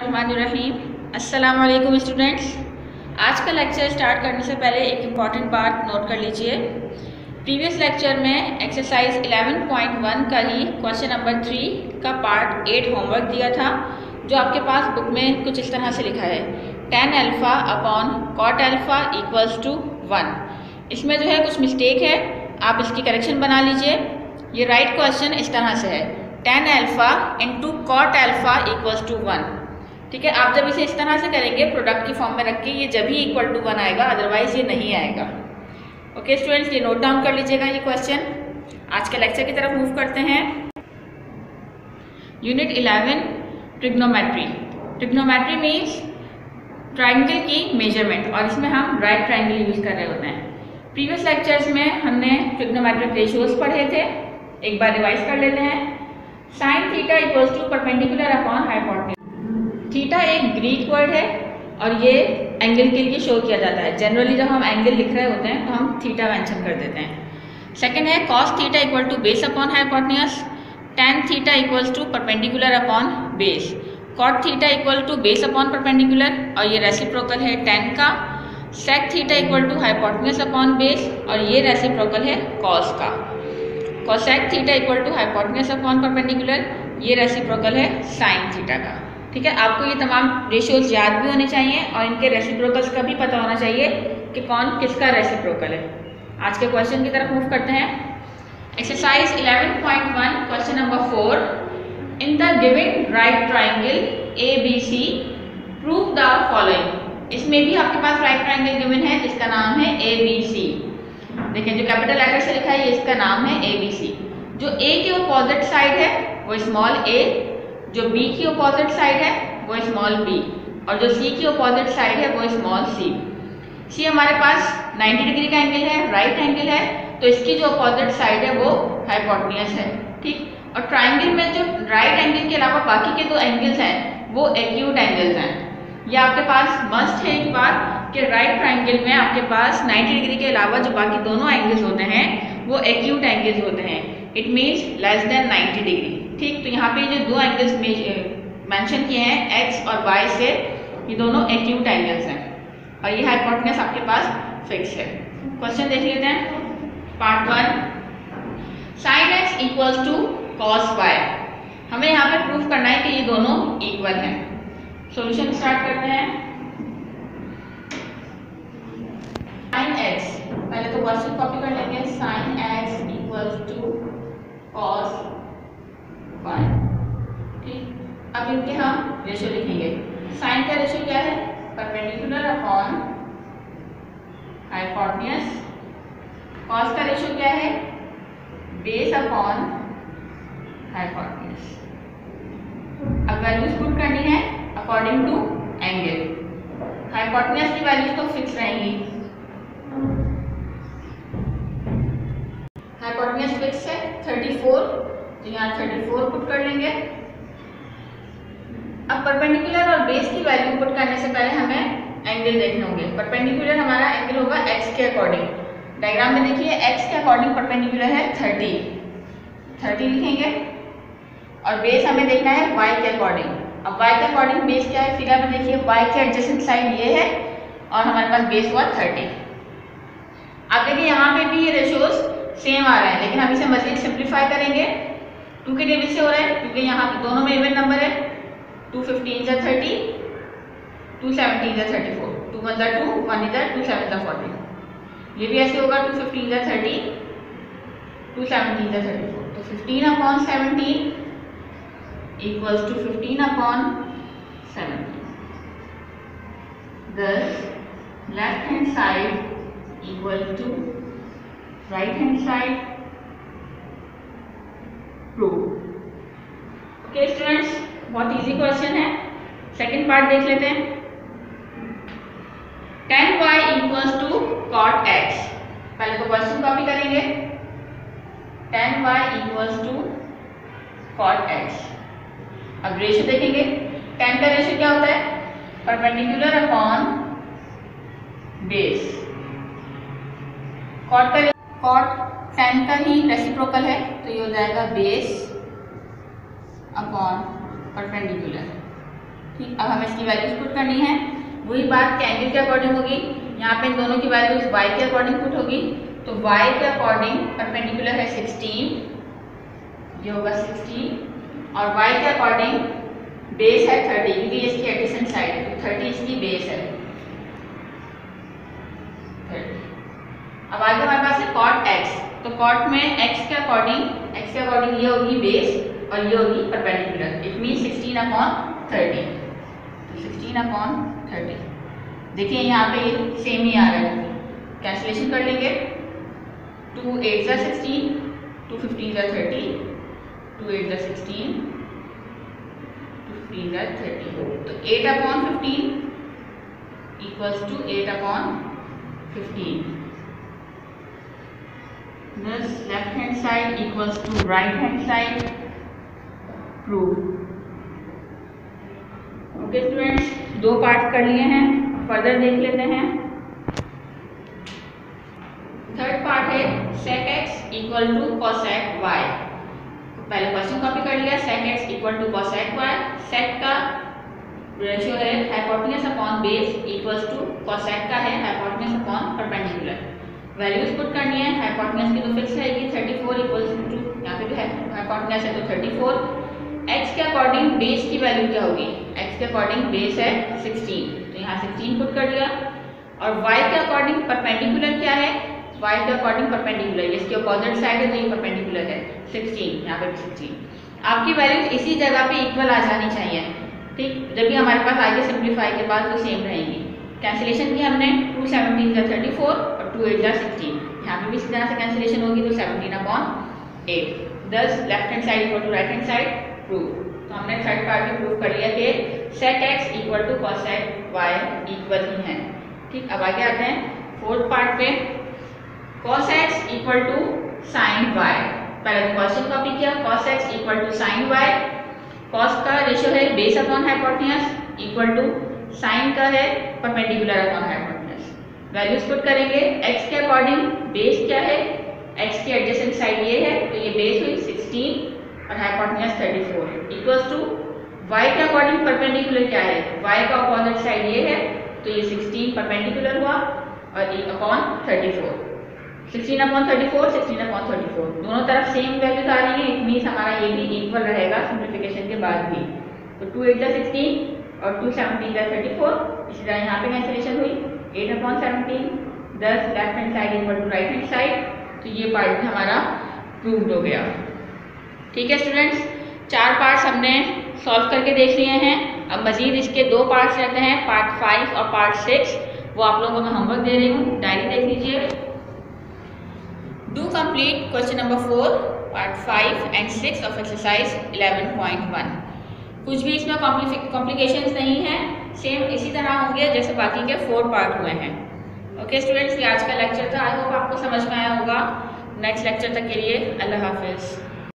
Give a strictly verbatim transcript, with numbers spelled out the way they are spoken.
बिस्मिल्लाहिर्रहमानिर्रहीम। अस्सलाम वालेकुम स्टूडेंट्स। आज का लेक्चर स्टार्ट करने से पहले एक इम्पॉर्टेंट बात नोट कर लीजिए। प्रीवियस लेक्चर में एक्सरसाइज इलेवन पॉइंट वन का ही क्वेश्चन नंबर थ्री का पार्ट एट होमवर्क दिया था, जो आपके पास बुक में कुछ इस तरह से लिखा है tan alpha upon cot alpha equals to one. इसमें जो है कुछ मिस्टेक है, आप इसकी करेक्शन बना लीजिए। ये राइट क्वेश्चन इस तरह से है tan alpha into cot alpha equals to one. ठीक है, आप जब इसे इस तरह से करेंगे प्रोडक्ट की फॉर्म में रख के, ये जब ही इक्वल टू वन आएगा, अदरवाइज ये नहीं आएगा। ओके स्टूडेंट्स, ये नोट डाउन कर लीजिएगा ये क्वेश्चन। आज के लेक्चर की तरफ मूव करते हैं। Unit eleven trigonometry. Trigonometry means triangle की मेजरमेंट, और इसमें हम राइट ट्राइंगल यूज कर रहे होते हैं। प्रीवियस लेक्चर्स में हमने ट्रिग्नोमेट्रिक रेशियोज पढ़े थे, एक बार रिवाइज कर लेते हैं। Sine theta equals to perpendicular upon hypotenuse. Theta एक ग्रीक वर्ड है और ये एंगल के लिए शो किया जाता है। जनरली जब हम एंगल लिख रहे होते हैं तो हम थीटा मेंशन कर देते हैं। सेकंड है cos theta equal to base upon hypotenuse. Tan theta equals to perpendicular upon base. Cot theta equal to base upon perpendicular, और ये रेसिप्रोकल है टेन का। Sec theta equal to hypotenuse upon base, और ये reciprocal है cos का। Cosec theta equal to hypotenuse upon perpendicular, ये reciprocal है साइन थीटा का। ठीक है, आपको ये तमाम रेशियोज याद भी होने चाहिए और इनके रेसिप्रोकल्स का भी पता होना चाहिए कि कौन किसका रेसिप्रोकल है। आज के क्वेश्चन की तरफ मूव करते हैं। Exercise eleven point one question number four. In the given right triangle A B C prove the following. इसमें भी आपके पास राइट ट्राइंगल गिवन है जिसका नाम है ए बी सी। देखिए, जो कैपिटल लेटर से लिखा है ये इसका नाम है ए बी सी। जो ए के अपोजिट साइड है वो स्मॉल ए, जो बी की अपोजिट साइड है वो स्मॉल बी, और जो सी की अपोजिट साइड है वो स्मॉल सी। सी हमारे पास नाइंटी डिग्री का एंगल है, राइट एंगल है, तो इसकी जो अपोजिट साइड है वो हाइपोटेन्यूज है। ठीक, और ट्राइंगल में जो राइट एंगल के अलावा बाकी के दो एंगल्स हैं वो एक्यूट एंगल्स हैं। ये आपके पास मस्ट है एक बात कि राइट ट्राइंगल में आपके पास नाइंटी डिग्री के अलावा जो बाकी दोनों एंगल्स होते हैं वो एक्यूट एंगल्स होते हैं। It means less than ninety degree. ठीक, तो यहाँ पे जो दो एंगल्स मेंशन किए हैं एक्स और वाई से, ये दोनों एक्यूट एंगल्स हैं, और ये हाइपोटेन्यूज आपके पास फिक्स है। क्वेश्चन देख लेते हैं। Part one, sine X equals to cos Y. हमें यहाँ पे प्रूफ करना है कि ये दोनों इक्वल हैं। सॉल्यूशन स्टार्ट करते हैं। साइन एक्स, पहले तो क्वेश्चन कॉपी कर लेंगे। Sine X equals to cos Y. ठीक, अब इनके हम रेशियो लिखेंगे। साइन का रेशियो क्या है? Perpendicular upon hypotenuse. कॉस का रेशियो क्या है? Base upon hypotenuse. अब वैल्यूज पुट करनी है अकॉर्डिंग टू एंगल। हाइपोटेन्यूज की वैल्यूज तो फिक्स रहेंगी। हाइपोटेन्यूज फिक्स है थर्टी फोर, तो यहाँ थर्टी फोर पुट कर लेंगे। अब परपेंडिकुलर और बेस की वैल्यू पुट करने से पहले हमें एंगल देखने होंगे। परपेंडिकुलर हमारा एंगल होगा एक्स के अकॉर्डिंग। डायग्राम में देखिए एक्स के अकॉर्डिंग परपेंडिकुलर है थर्टी, थर्टी लिखेंगे, और बेस हमें देखना है वाई के अकॉर्डिंग। अब वाई के अकॉर्डिंग बेस क्या है? फिगर में देखिए वाई के एडजेसेंट साइड ये है, और हमारे पास बेस हुआ थर्टी। अब देखिए यहाँ पे भी ये रेशियोज सेम आ रहे हैं, लेकिन हम इसे मजीद सिंप्लीफाई करेंगे। टू के टेबल से हो रहा है क्योंकि यहाँ पे दोनों में इवन नंबर है। टू फिफ्टीन जा थर्टी, टू सेवनटीन जा थर्टी फोर, टू वन जा टू, वन इधर, टू सेवन जा फोर्टी। ये भी ऐसे होगा, टू फिफ्टीन जा थर्टी, टू सेवनटीन जा थर्टी फोर। तो fifteen upon seventeen equals to fifteen upon seventeen. thus left hand side equal to right hand side. Prove. Okay students, बहुत इजी क्वेश्चन है। सेकंड पार्ट देख लेते हैं। Tan Y equals to cot X. पहले तो question copy करेंगे। Tan Y equals to cot X. अब ratio देखेंगे। टेन का रेशियो क्या होता है? Perpendicular upon base. कॉट का कॉट टेन का ही रेसिप्रोकल है, तो ये हो जाएगा बेस अपॉन परपेंडिकुलर। ठीक, अब हमें इसकी वैल्यूज पुट करनी है। वही बात के एंगल के अकॉर्डिंग होगी, यहाँ पे इन दोनों की वैल्यूज y के अकॉर्डिंग पुट होगी। तो y के अकॉर्डिंग परपेंडिकुलर है सिक्सटीन, ये होगा सिक्सटीन, और y के अकॉर्डिंग बेस है थर्टी, क्योंकि ये इसकी एडजेसेंट साइड है, तो थर्टी इसकी बेस है। अब आगे हमारे पास है cot x, तो cot में x के अकॉर्डिंग x के अकॉर्डिंग ये होगी बेस और ये होगी perpendicular, it mean sixteen upon thirty, तो सिक्सटीन अपॉन थर्टी। देखिए यहाँ पे ये सेम ही आ रहा है, कैंसिलेशन कर लेंगे, टू एट ज़ा सिक्सटीन, टू फिफ्टीन ज़ा थर्टी, टू एट ज़ा सिक्सटीन, टू फिफ्टीन ज़ा थर्टी, तो eight upon fifteen equals to eight upon fifteen. Thus left hand side equals to right hand side. Prove. Okay students, दो part कर लिए हैं, further देख लेते हैं। थर्ड पार्ट है sec x equal to cosec y। पहले क्वेश्चन कॉपी कर लिया, sec x equal to cosec y। sec का रेशियो है hypotenuse upon base equals to cosec का है hypotenuse upon perpendicular. Values put करनी है, हाइपोटेन्यूज की तो फिक्स रहेगी थर्टी फोर इक्वल्स टू, यहाँ पे भी है हाइपोटेन्यूज है तो थर्टी फोर। x के अकॉर्डिंग बेस की वैल्यू क्या होगी, x के अकॉर्डिंग बेस है सिक्सटीन, तो यहाँ सिक्सटीन पुट कर दिया। और y के अकॉर्डिंग परपेंडिकुलर क्या है, y के अकॉर्डिंग परपेंडिकुलर, इसकी अपोजिट साइड है तो ये परपेंडिकुलर है सिक्सटीन, यहाँ पे भी सिक्सटीन। आपकी वैल्यूज इसी जगह पे इक्वल आ जानी चाहिए, ठीक, जब भी हमारे पास आगे सिंप्लीफाई के बाद तो सेम रहेंगी। कैंसिलेशन की हमने, टू सेवनटीन का थर्टी फोर और टू एट का सिक्सटीन, यहाँ पे भी इसी तरह से कैंसिलेशन होगी तो seventeen upon eight. Thus left hand side equal to right hand side, prove. तो हमने थर्ड पार्ट में प्रूव कर लिया कि sec x equal to cosec y equal ही है, ठीक। अब आगे आते हैं फोर्थ पार्ट पे, cos x equal to sin y। पहले क्वेश्चन कॉपी किया, cos x equal to sin y। cos का रेशियो है base upon hypotenuse equal to sine का है perpendicular upon hypotenuse. Values put करेंगे, x के अकॉर्डिंग बेस क्या है, x की एडजेसेंट साइड ये है तो ये बेस हुई सिक्सटीन और hypotenuse thirty four equals to y के अकॉर्डिंग परपेंडिकुलर क्या है, y का अपोजिट साइड ये है तो ये सिक्सटीन परपेंडिकुलर हुआ और ये upon thirty four, sixteen upon thirty four, sixteen upon thirty four, दोनों तरफ सेम वैल्यूज आ रही है, इट मीन्स हमारा ये भी इक्वल रहेगा सिंप्लीफिकेशन के बाद भी। तो टू एट ज़ा सिक्सटीन और टू सेवनटीन का थर्टी फोर, इसी तरह यहाँ पे कैंसिलेशन हुई, eight upon seventeen, thus left hand side equal to right hand side, तो ये पार्ट भी हमारा प्रूव्ड हो गया, ठीक है स्टूडेंट्स। चार पार्ट्स हमने सॉल्व करके देख लिए हैं, अब मजीद इसके दो पार्ट्स रहते हैं, पार्ट फाइव और पार्ट सिक्स, वो आप लोगों को मैं होमवर्क दे रही हूँ, डायरी देख लीजिए। Do complete question number four, part five and six of exercise eleven point one. कुछ भी इसमें कॉम्प्लिकेशंस नहीं है, सेम इसी तरह होंगे जैसे बाकी के फोर पार्ट हुए हैं। ओके स्टूडेंट्स, ये आज का लेक्चर था, आई होप आपको समझ में आया होगा। नेक्स्ट लेक्चर तक के लिए अल्लाह हाफिज़।